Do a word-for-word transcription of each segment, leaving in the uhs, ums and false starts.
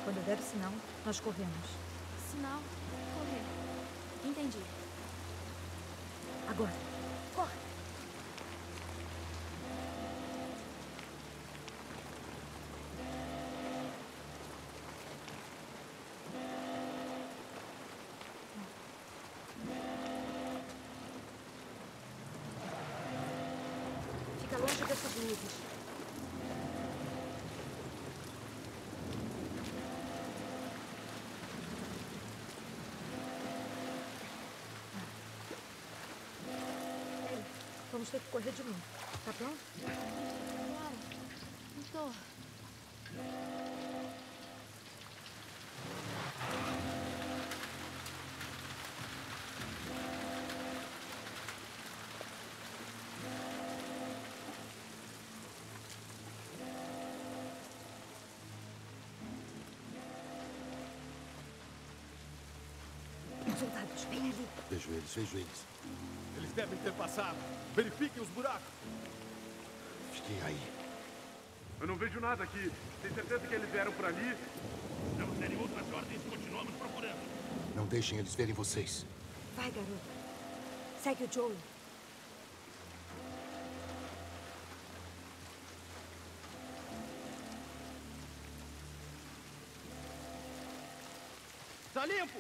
Quando eu der o sinal, nós corremos. Sinal, correr. Entendi. Agora. Corre. Fica longe dessas luzes. Vamos ter que correr de novo. Tá pronto? Claro. Tô. Os soldados, bem ali. Vejo eles, vejo eles. Eles devem ter passado. Verifiquem os buracos. Fiquem aí. Eu não vejo nada aqui. Tem certeza que eles vieram por ali? Se não derem outras ordens, continuamos procurando. Não deixem eles verem vocês. Vai, garoto. Segue o Joey. Tá limpo!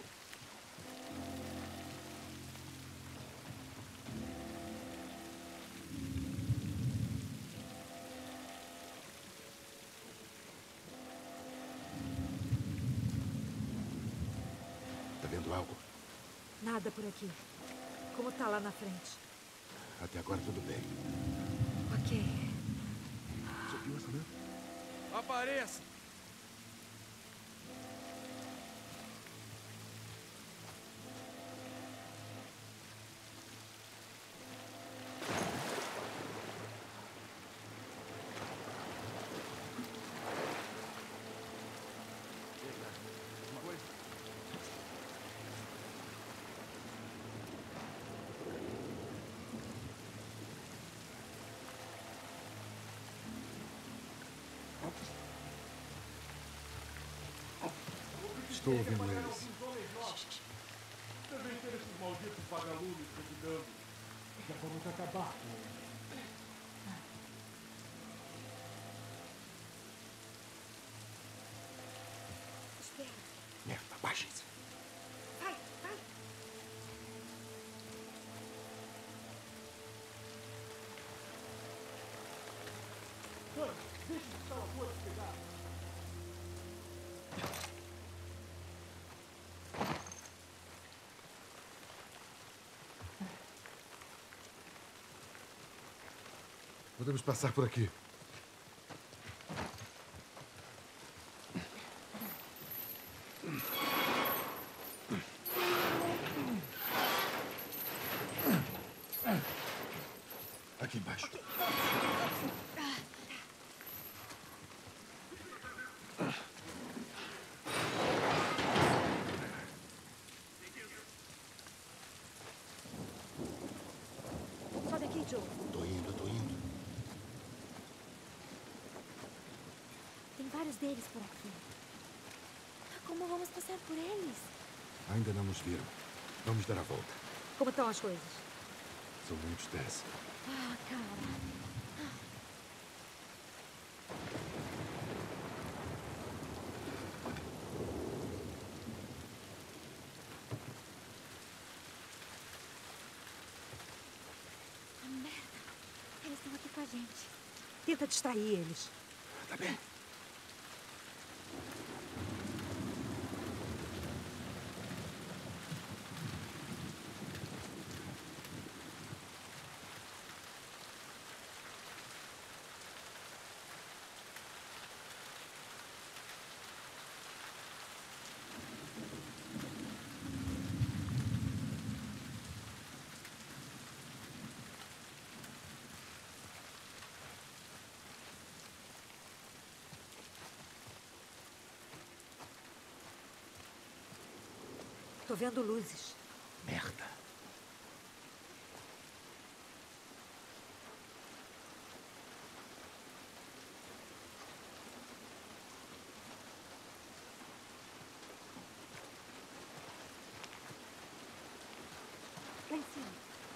Tá vendo algo? Nada por aqui. Como tá lá na frente? Até agora tudo bem. Ok. Você viu essa mesmo? Apareça! Uma coisa. Estou ouvindo eles. Devem ter esses malditos vagalumes revidando. Já vamos acabar com eles. Espera. Merda, baixem-se. Vai, vai. Deixa esse salvador pegar. Podemos passar por aqui. Aqui embaixo. Sobe aqui, Joe. Tô indo, tô indo. Tem vários deles por aqui. Como vamos passar por eles? Ainda não nos viram. Vamos dar a volta. Como estão as coisas? São muitos dez. Ah, cara. Ah, merda. Eles estão aqui com a gente. Tenta distrair eles. Tá bem. Tô vendo luzes. Merda.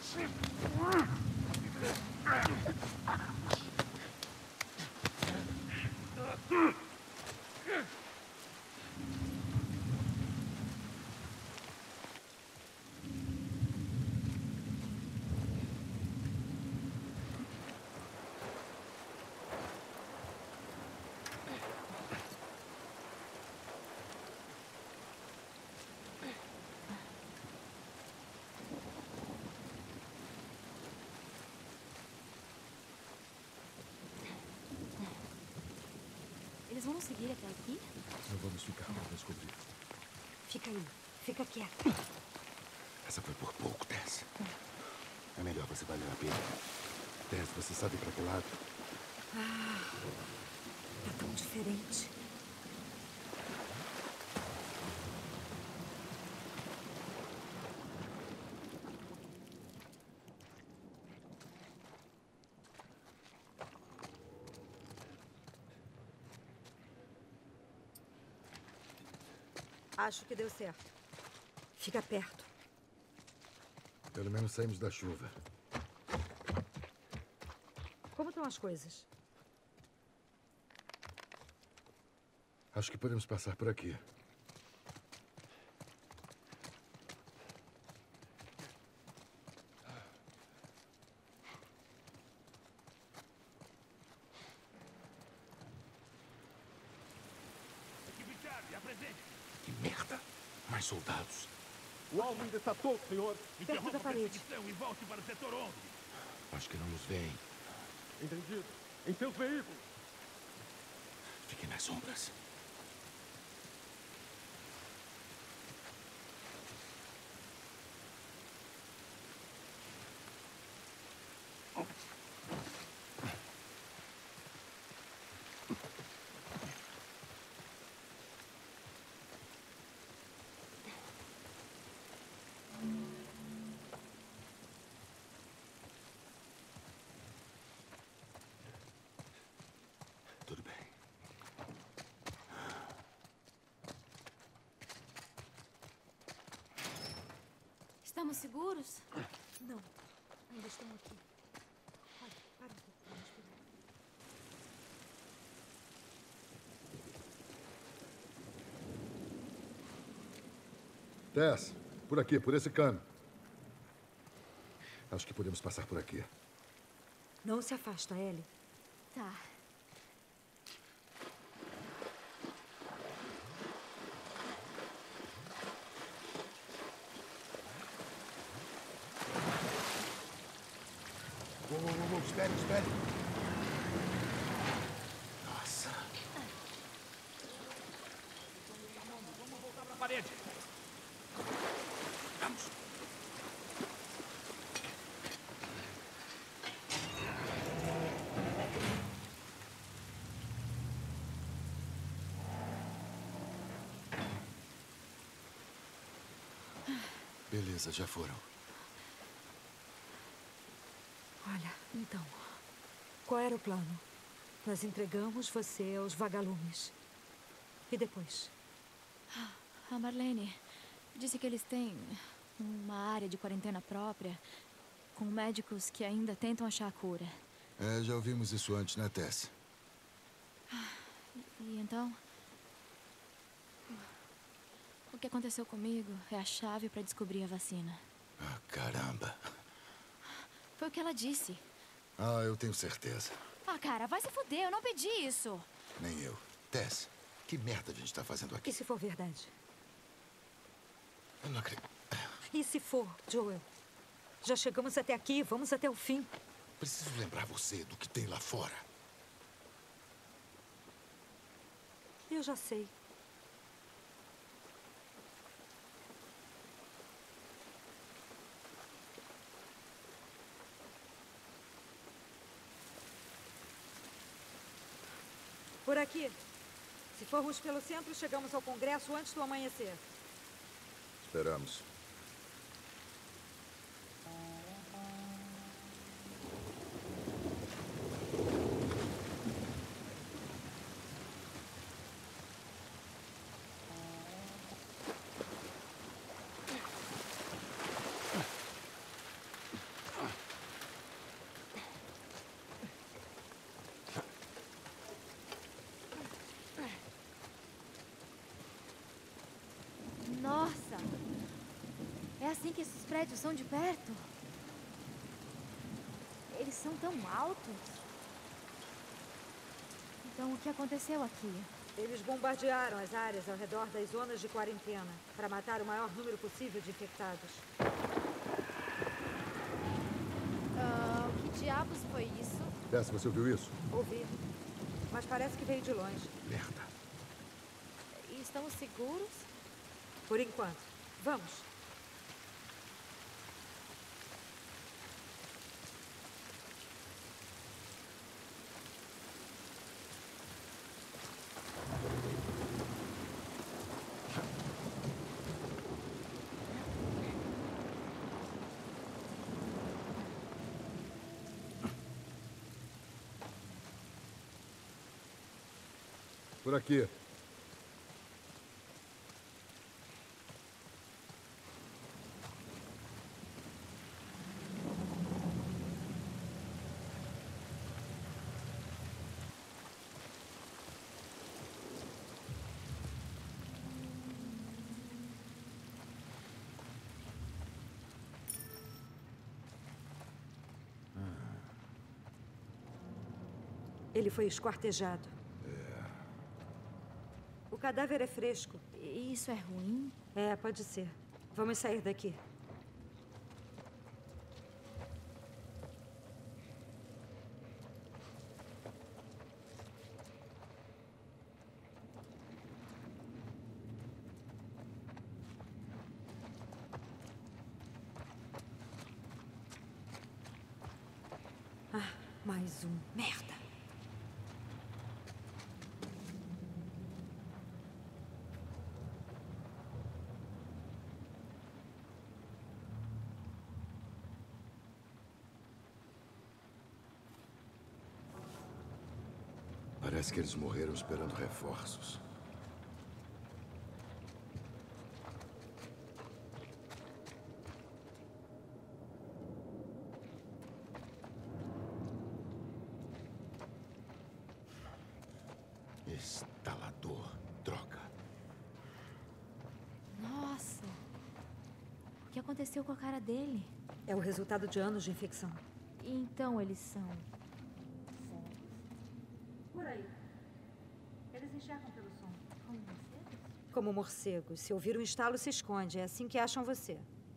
Eles vão nos seguir até aqui? Não vamos ficar para descobrir. Fica aí. Fica quieta. Essa foi por pouco, Tess. É melhor você valer a pena. Tess, você sabe para que lado? Tá tão diferente. Acho que deu certo. Fica perto. Pelo menos saímos da chuva. Como estão as coisas? Acho que podemos passar por aqui. Equipe Charlie, apresente. Que merda! Mais soldados. O alvo ainda está solto, senhor. Interrompa da a parede. perseguição e volte para o setor onze. Acho que não nos veem. Entendido. Em seus veículos. Fiquem nas sombras. Tudo bem. Estamos seguros? Não. Ainda estão aqui. Olha, para um pouco. Vamos pegar. Tess, por aqui, por esse cano. Acho que podemos passar por aqui. Não se afasta, Ellie. Tá. Uou, uou, uou, uou, espere, espere. Nossa. Vamos voltar para a parede. Vamos. Beleza, já foram. Olha, então. Qual era o plano? Nós entregamos você aos vagalumes. E depois? A Marlene disse que eles têm uma área de quarentena própria, com médicos que ainda tentam achar a cura. É, já ouvimos isso antes, né, Tess? E então, o que aconteceu comigo é a chave para descobrir a vacina. Ah, caramba. Foi o que ela disse. Ah, eu tenho certeza. Ah, cara, vai se fuder, eu não pedi isso. Nem eu. Tess, que merda a gente tá fazendo aqui? E se for verdade? Eu não acredito. E se for, Joel? Já chegamos até aqui, vamos até o fim. Preciso lembrar você do que tem lá fora. Eu já sei. Por aqui. Se formos pelo centro, chegamos ao Congresso antes do amanhecer. Esperamos. Nossa! É assim que esses prédios são de perto? Eles são tão altos. Então, o que aconteceu aqui? Eles bombardearam as áreas ao redor das zonas de quarentena para matar o maior número possível de infectados. Ah, o que diabos foi isso? Tess, você ouviu isso? Ouvi. Mas parece que veio de longe. Merda. E estamos seguros? Por enquanto. Vamos. Por aqui. Ele foi esquartejado. O cadáver é fresco. E isso é ruim? É, pode ser. Vamos sair daqui. Ah, mais um. Merda. Parece que eles morreram esperando reforços. Instalador. Droga. Nossa! O que aconteceu com a cara dele? É o resultado de anos de infecção. E então eles são... Por aí. Eles enxergam pelo som. como morcegos? Como morcegos. Se ouvir um estalo, se esconde. É assim que acham você.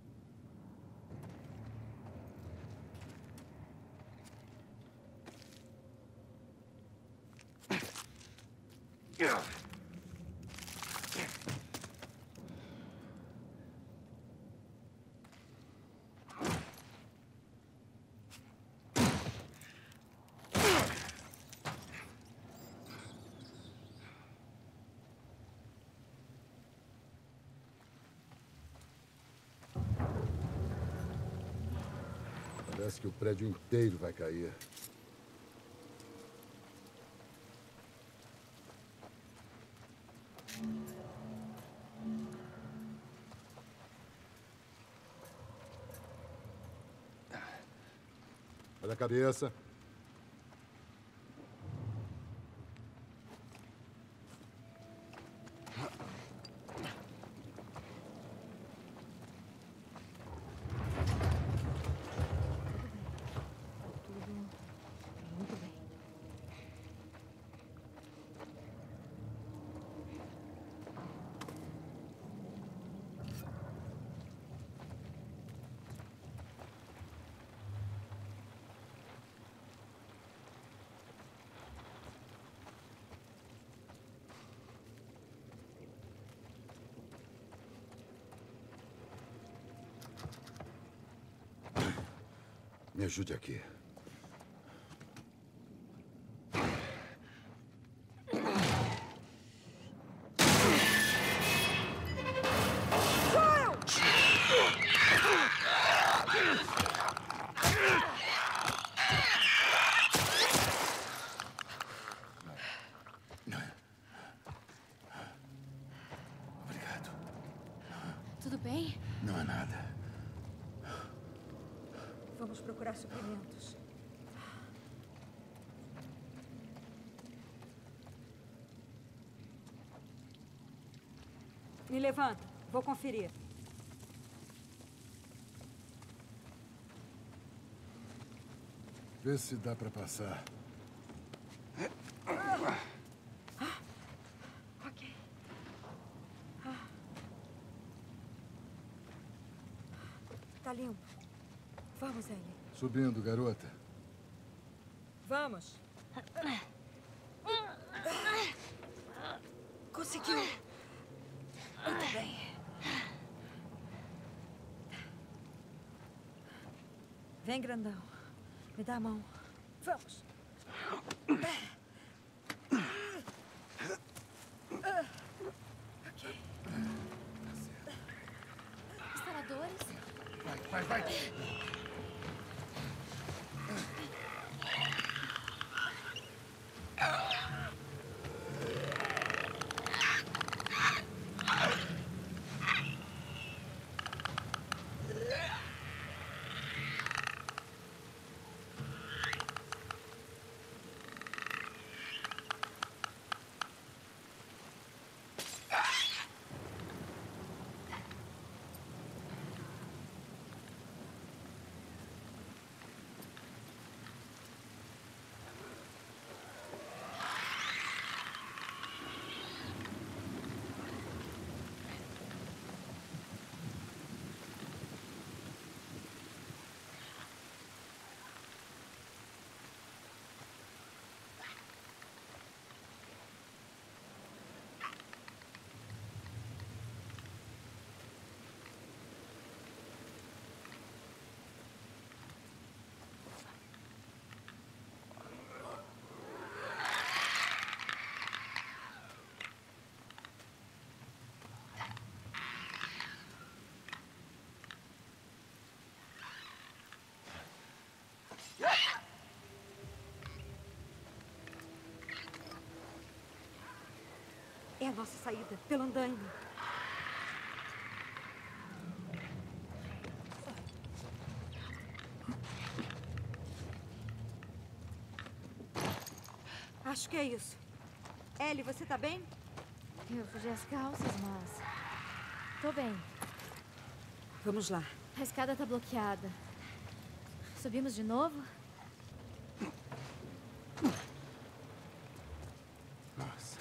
Parece que o prédio inteiro vai cair. Olha a cabeça. Muito bem. Me ajude aqui. Obrigado. Tudo bem? Não é nada. Vamos procurar suprimentos. Me levanta. Vou conferir. Vê se dá pra passar. Ok. Ah. Tá limpo. Vamos, Ellie. Subindo, garota. Vamos. Conseguiu. Muito bem. Vem, grandão. Me dá a mão. Vamos. Ok. Instaladores? Vai, vai, vai. É a nossa saída, pelo andaime. Acho que é isso. Ellie, você tá bem? Eu fugi as calças, mas... Tô bem. Vamos lá. A escada tá bloqueada. Subimos de novo? Nossa.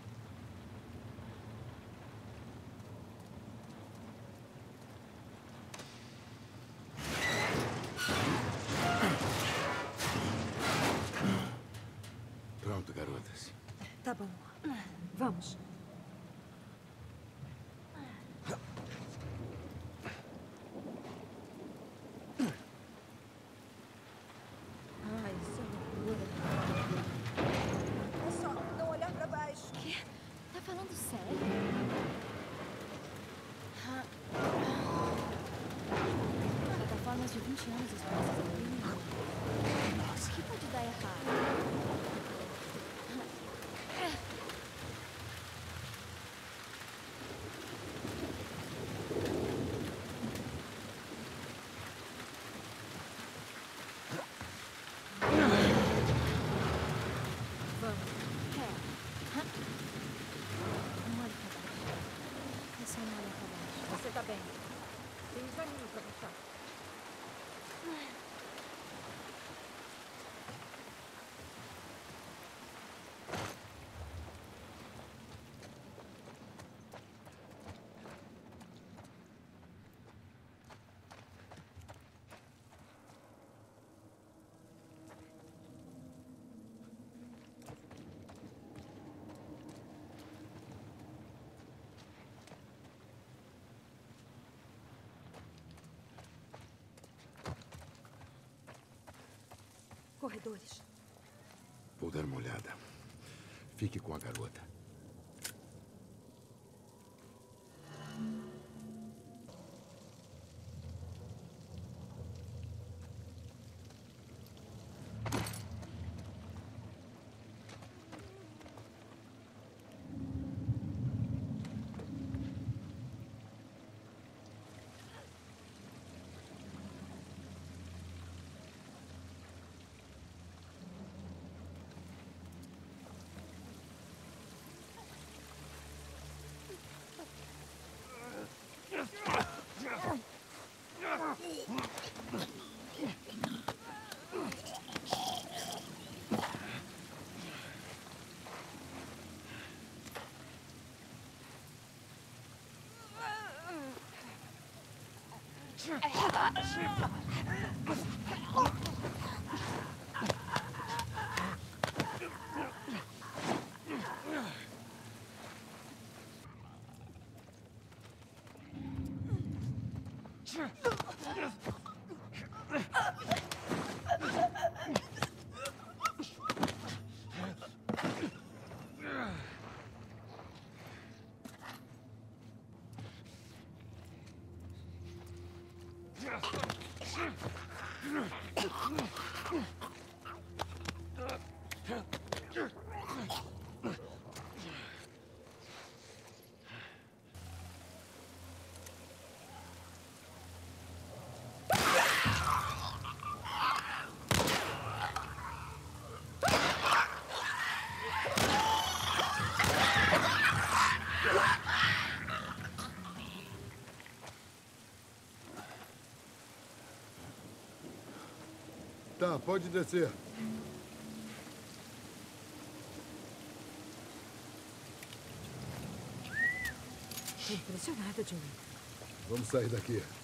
Pronto, garotas. Tá bom. Vamos. Ai, isso é loucura. É só não olhar pra baixo. Quê? Tá falando sério? Plataformas de vinte anos expostas ao perigo. Nossa. O que pode dar errado? Você tá bem. Tem um caminho pra puxar. Corredores. Vou dar uma olhada. Fique com a garota. Tá, pode descer. Tô impressionada, Joey. Vamos sair daqui.